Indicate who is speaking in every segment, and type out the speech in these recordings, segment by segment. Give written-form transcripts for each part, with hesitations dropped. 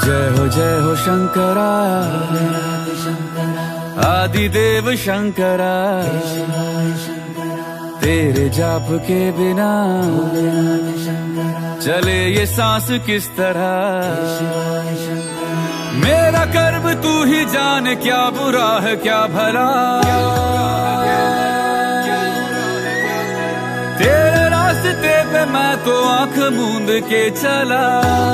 Speaker 1: जय हो शंकरा, आदिदेव शंकरा, तेरे जाप के बिना चले ये सांस किस तरह। मेरा कर्म तू ही जाने, क्या बुरा है क्या भला, तेरे रास्ते पे मैं तो आंख मूंद के चला।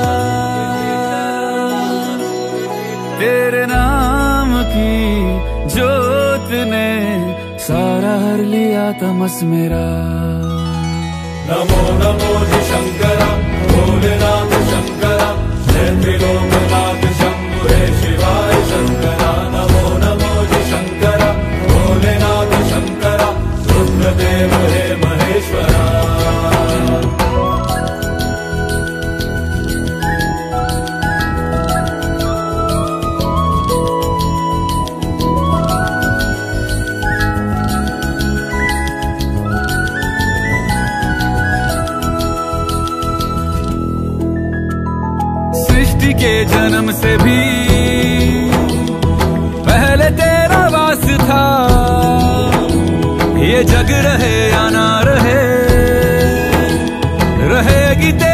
Speaker 1: तेरे नाम की जोत ने सारा हर लिया तमस मेरा।
Speaker 2: नमो नमो जी शंकरा, भोलेनाथ शंकरा, जय त्रिलोकनाथ शंभु हे शिवाय शंकरा। नमो नमो जी शंकरा, भोलेनाथ शंकरा, रुद्रदेव हे महेश्वरा।
Speaker 1: के जन्म से भी पहले तेरा वास था, ये जग रहे या ना रहे, रहेगी